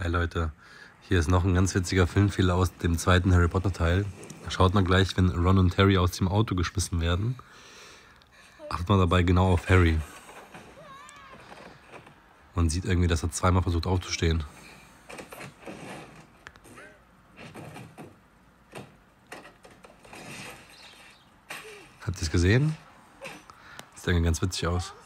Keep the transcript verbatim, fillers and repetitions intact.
Hi Leute, hier ist noch ein ganz witziger Filmfehler aus dem zweiten Harry Potter Teil. Schaut man gleich, wenn Ron und Harry aus dem Auto geschmissen werden, achtet man dabei genau auf Harry. Man sieht irgendwie, dass er zweimal versucht aufzustehen. Habt ihr es gesehen? Sieht irgendwie ganz witzig aus.